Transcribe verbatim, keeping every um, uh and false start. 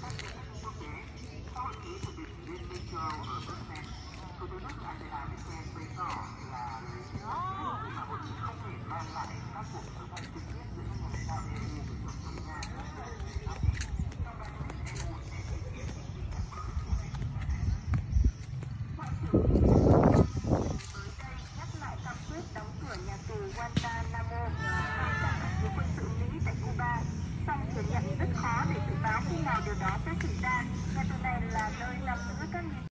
Song thừa nhận rất khó để dự báo khi nào điều đó sẽ xảy ra. Nhà tù này là nơi nằm giữa các